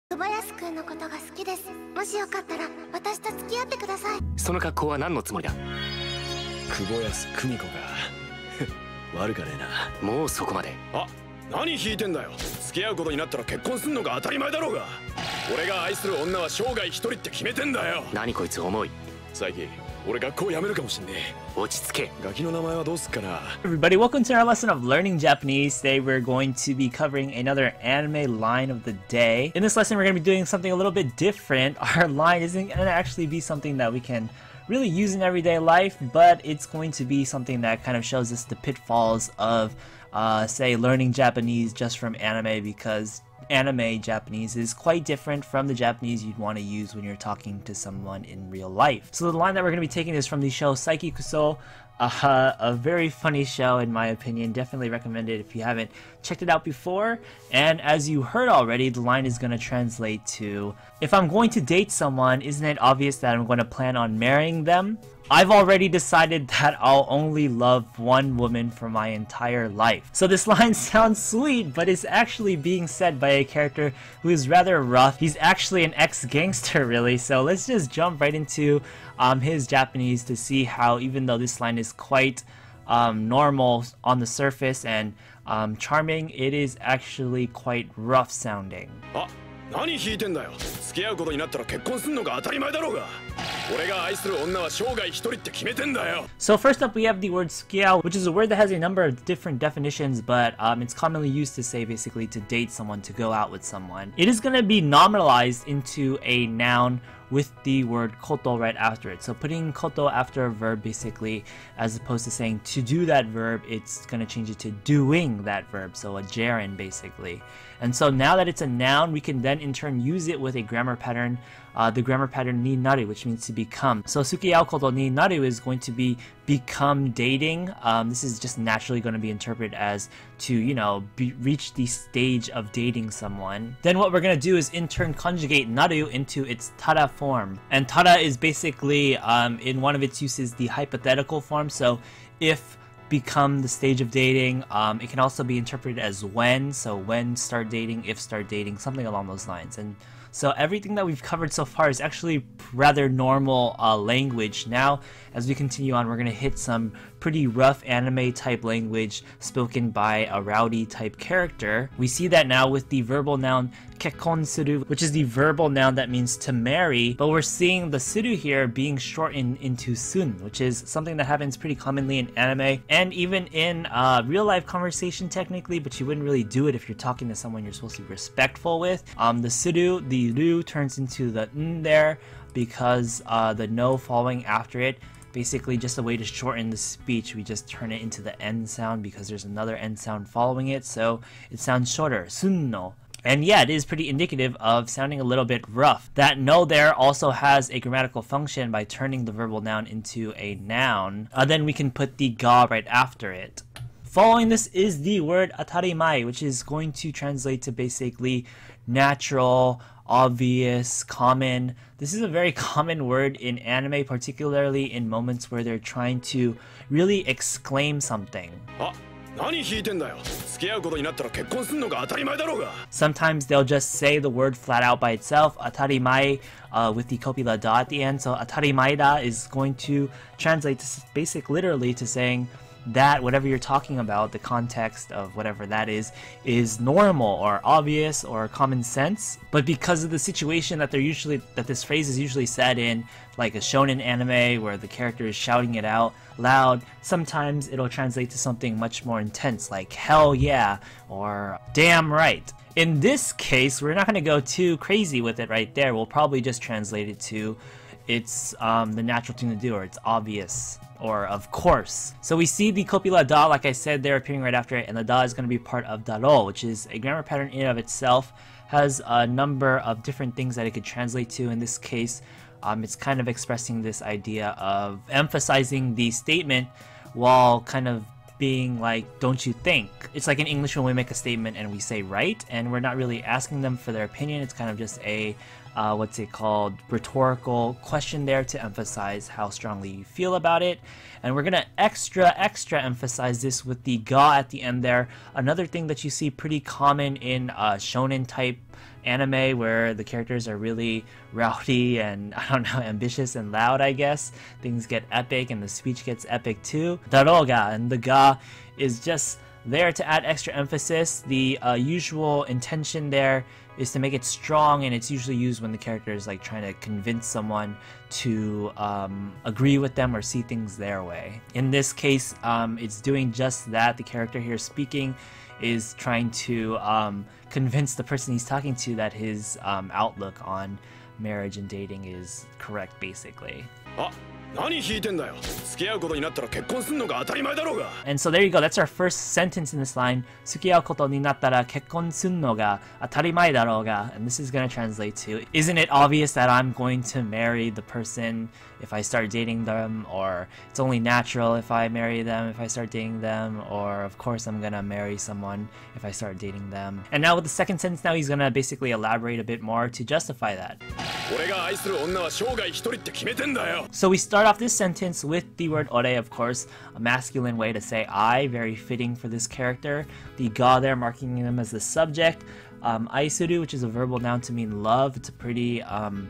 小林くんのことが好きです。もしよかったら私と付き合ってください。 その格好は何のつもりだ？ 久保安久美子が悪かねえな。もうそこまで。 あ、何引いてんだよ。付き合うことになったら結婚すんのが当たり前だろうが。俺が愛する女は生涯一人って決めてんだよ。 何こいつ重い。 最近俺学校辞めるかもしんねえ。落ち着け。 ガキの名前はどうすっかな。 Everybody, welcome to our lesson of learning Japanese. Today we're going to be covering another anime line of the day. In this lesson we're going to be doing something a little bit different. Our line isn't going to actually be something that we can really use in everyday life, but it's going to be something that kind of shows us the pitfalls of say learning Japanese just from anime, because anime Japanese is quite different from the Japanese you'd want to use when you're talking to someone in real life. So the line that we're going to be taking is from the show Saiki Kuso, a very funny show in my opinion. Definitely recommend it if you haven't checked it out before. And as you heard already, the line is going to translate to, if I'm going to date someone, isn't it obvious that I'm going to plan on marrying them? I've already decided that I'll only love one woman for my entire life. So this line sounds sweet, but it's actually being said by a character who is rather rough. He's actually an ex-gangster really, so let's just jump right into his Japanese to see how, even though this line is quite normal on the surface and charming, it is actually quite rough sounding. 何引いてんだよ。付き合うことになったら結婚すんのが当たり前だろうが。俺が愛する女は生涯一人って決めてんだよ。 So first up we have the word sukiao, which is a word that has a number of different definitions, but it's commonly used to say basically to date someone, to go out with someone. It is going to be nominalized into a noun with the word koto right after it. So putting koto after a verb basically, as opposed to saying to do that verb, it's going to change it to doing that verb. So a gerund basically. And so now that it's a noun, we can then in turn use it with a grammar pattern, the grammar pattern ni naru, which means to become. So sukiao koto ni naru is going to be become dating. This is just naturally going to be interpreted as to, you know, reach the stage of dating someone. Then what we're going to do is in turn conjugate naru into its tada form. And tada is basically, in one of its uses, the hypothetical form. So if become the stage of dating, it can also be interpreted as when. So when start dating, if start dating, something along those lines. And so everything that we've covered so far is actually rather normal language. Now, as we continue on, we're going to hit some pretty rough anime type language spoken by a rowdy type character. We see that now with the verbal noun kekkon suru, which is the verbal noun that means to marry, but we're seeing the suru here being shortened into sun, which is something that happens pretty commonly in anime and even in real life conversation technically, but you wouldn't really do it if you're talking to someone you're supposed to be respectful with. The suru, the ru turns into the n there because the no following after it, basically just a way to shorten the speech. We just turn it into the n sound because there's another n sound following it, so it sounds shorter, sunno. And yeah, it is pretty indicative of sounding a little bit rough. That no there also has a grammatical function by turning the verbal noun into a noun. Then we can put the ga right after it. Following this is the word atarimai, which is going to translate to basically natural, obvious, common. This is a very common word in anime, particularly in moments where they're trying to really exclaim something. Sometimes they'll just say the word flat out by itself, atarimai, with the copula da at the end. So atarimaida is going to translate to basic literally to saying that whatever you're talking about, the context of whatever that is normal or obvious or common sense. But because of the situation that this phrase is usually said in, like a shonen anime where the character is shouting it out loud, sometimes it'll translate to something much more intense, like hell yeah or damn right. In this case, we're not going to go too crazy with it right there. We'll probably just translate it to it's the natural thing to do, or it's obvious, or of course. So we see the copula da, like I said, there appearing right after it, and the da is going to be part of daro, which is a grammar pattern in and of itself, has a number of different things that it could translate to. In this case, it's kind of expressing this idea of emphasizing the statement while kind of being like, don't you think? It's like in English when we make a statement and we say right, and we're not really asking them for their opinion. It's kind of just a what's it called, rhetorical question there to emphasize how strongly you feel about it. And we're gonna extra emphasize this with the ga at the end there. Another thing that you see pretty common in shonen type anime where the characters are really rowdy and, I don't know, ambitious and loud, I guess. Things get epic and the speech gets epic too. Daroga, and the ga is just there to add extra emphasis. The usual intention there is to make it strong, and it's usually used when the character is like trying to convince someone to agree with them or see things their way. In this case, it's doing just that. The character here speaking is trying to convince the person he's talking to that his outlook on marriage and dating is correct, basically. 何引いてんだよ。付き合うことになったら結婚すんのが当たり前だろうが。 And so there you go. That's our first sentence in this line. 付き合うことになったら結婚すんのが当たり前だろうが. And this is going to translate to, isn't it obvious that I'm going to marry the person if I start dating them? Or it's only natural if I marry them, if I start dating them? Or of course I'm going to marry someone if I start dating them. And now with the second sentence, now he's going to basically elaborate a bit more to justify that. 俺が愛する女は生涯一人って決めてんだよ。 So we start off this sentence with the word ore, of course, a masculine way to say I, very fitting for this character. The ga there marking them as the subject. Aisuru, which is a verbal noun to mean love. It's a pretty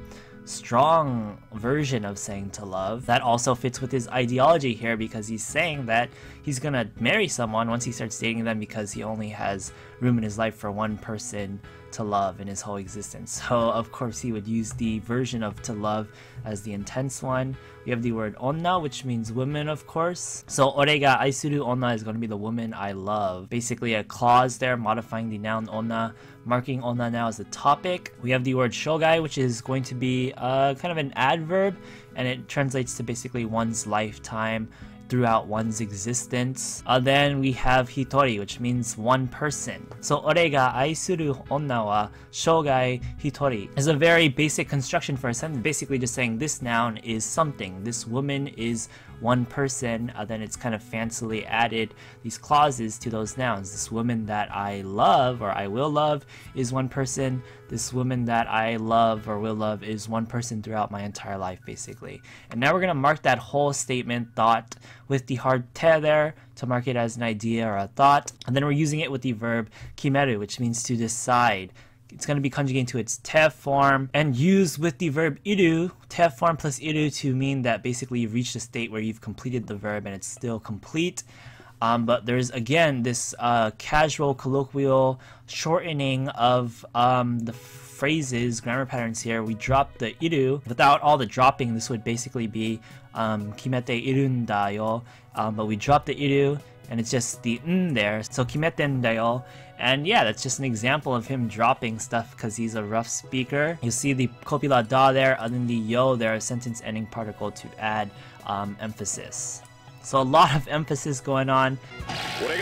strong version of saying to love. That also fits with his ideology here because he's saying that he's gonna marry someone once he starts dating them because he only has room in his life for one person to love in his whole existence. So of course he would use the version of to love as the intense one. We have the word onna, which means woman, of course. So ore ga aisuru onna is going to be the woman I love. Basically a clause there modifying the noun onna, marking onna now as the topic. We have the word shogai, which is going to be kind of an adverb, and it translates to basically one's lifetime throughout one's existence. Then we have hitori, which means one person. So ore ga aisuru onna wa shogai hitori is a very basic construction for a sentence, basically just saying this noun is something. This woman is one person. Then it's kind of fancily added these clauses to those nouns. This woman that I love or I will love is one person. This woman that I love or will love is one person throughout my entire life, basically. And now we're going to mark that whole statement, thought, with the hard te there to mark it as an idea or a thought. And then we're using it with the verb kimeru, which means to decide. It's going to be conjugated to its te form and used with the verb iru, te form plus iru, to mean that basically you've reached a state where you've completed the verb and it's still complete. But there's again this casual colloquial shortening of the phrases, grammar patterns here. We drop the iru. Without all the dropping, this would basically be kimete irunda yo. But we drop the iru and it's just the n there. So kimetenda yo. And yeah, that's just an example of him dropping stuff because he's a rough speaker. You see the copula da there, and then the yo there, a sentence ending particle to add emphasis. So a lot of emphasis going on. And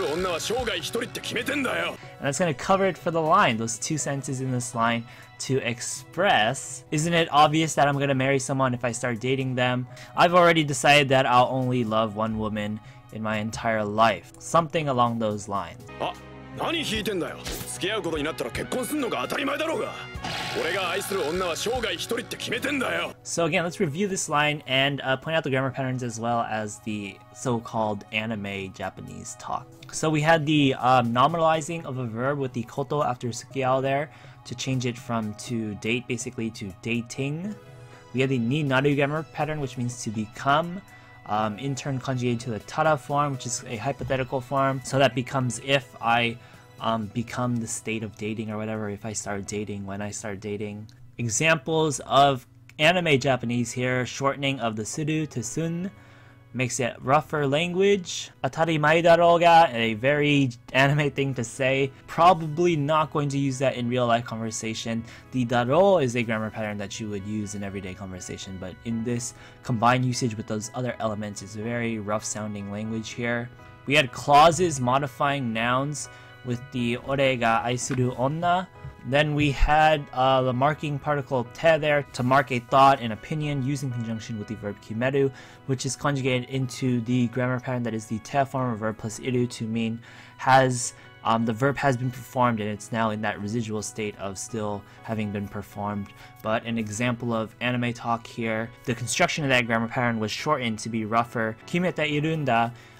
that's going to cover it for the line, those two sentences in this line to express, isn't it obvious that I'm going to marry someone if I start dating them? I've already decided that I'll only love one woman in my entire life. Something along those lines. 何引いてんだよ。付き合うことになったら結婚すんのが当たり前だろうが。俺が愛する女は生涯一人って決めてんだよ。 So again, let's review this line and point out the grammar patterns as well as the so-called anime Japanese talk. So we had the nominalizing of a verb with the koto after sukiao there to change it from to date basically to dating. We had the ni naru grammar pattern, which means to become. In turn conjugated to the tara form, which is a hypothetical form. So that becomes if I become the state of dating or whatever, if I start dating, when I start dating. Examples of anime Japanese here, shortening of the suru to sun, makes it rougher language. Atarimai daro ga, a very anime thing to say. Probably not going to use that in real life conversation. The daro is a grammar pattern that you would use in everyday conversation, but in this combined usage with those other elements, it's a very rough sounding language here. We had clauses modifying nouns with the ore ga aisuru onna. Then we had the marking particle te there to mark a thought and opinion used in conjunction with the verb kimeru, which is conjugated into the grammar pattern that is the te form of verb plus iru to mean has the verb has been performed and it's now in that residual state of still having been performed. But an example of anime talk here, the construction of that grammar pattern was shortened to be rougher. Kimete irunda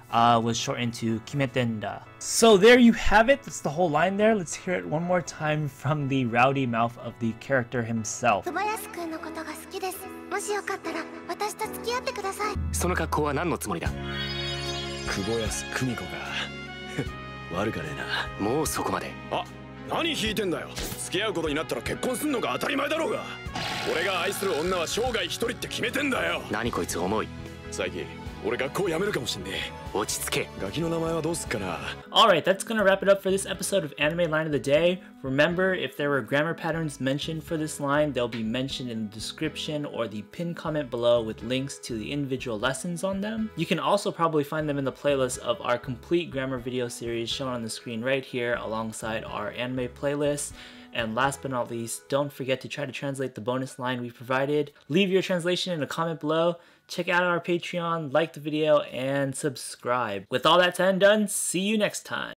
was shortened to Kimetenda. So there you have it. That's the whole line there. Let's hear it one more time from the rowdy mouth of the character himself. 小林くんのことが好きです。もしよかったら私と付き合ってください。 その格好は何のつもりだ。 久保安久美子か悪かねえな。 もうそこまで。 あ、何引いてんだよ。付き合うことになったら結婚すんのが当たり前だろうが。俺が愛する女は生涯一人って決めてんだよ。 何こいつ重い。 最近俺学校辞めるかもしんねえ。 落ち着け。 ガキの名前はどうすっかな。 Alright, that's gonna wrap it up for this episode of Anime Line of the Day. Remember, if there were grammar patterns mentioned for this line, they'll be mentioned in the description or the pinned comment below with links to the individual lessons on them. You can also probably find them in the playlist of our complete grammar video series shown on the screen right here alongside our anime playlist. And last but not least, don't forget to try to translate the bonus line we provided. Leave your translation in a comment below. Check out our Patreon, like the video, and subscribe. With all that said and done, see you next time.